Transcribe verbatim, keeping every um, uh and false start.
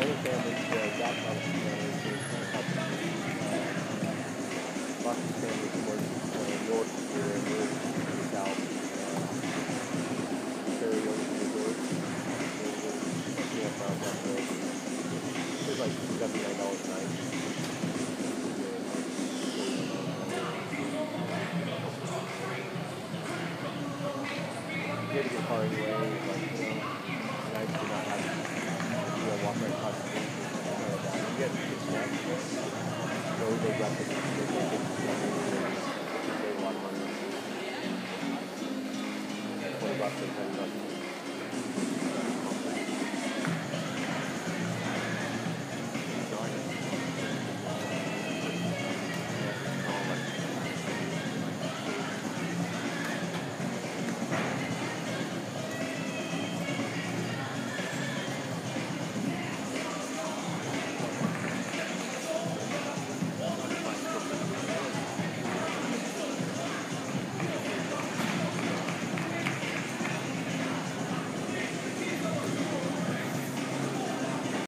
other families, uh, Jack Thompson families, there's a couple of uh, lots of families towards uh, north here, and we're to the south, uh, karaoke resort. So we're a campground down the road. It's like seventy-nine dollars a night. You had to get a car anyway, like, you know, nice to not have, you know, walk right across the street or something like that. You had to get snacks. So they got the, they got the, they save a lot of money. twenty bucks a